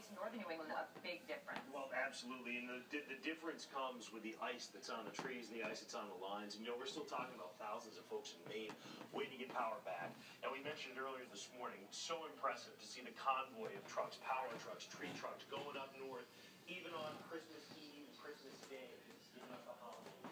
makes northern New England a big difference. Well, absolutely, and the difference comes with the ice that's on the trees and the ice that's on the lines. And, we're still talking about thousands of folks in Maine waiting to get power back. And we mentioned earlier this morning, so impressive to see the convoy of trucks, power trucks, tree trucks, going up north, even on Christmas Eve, Christmas Day, even up the holiday.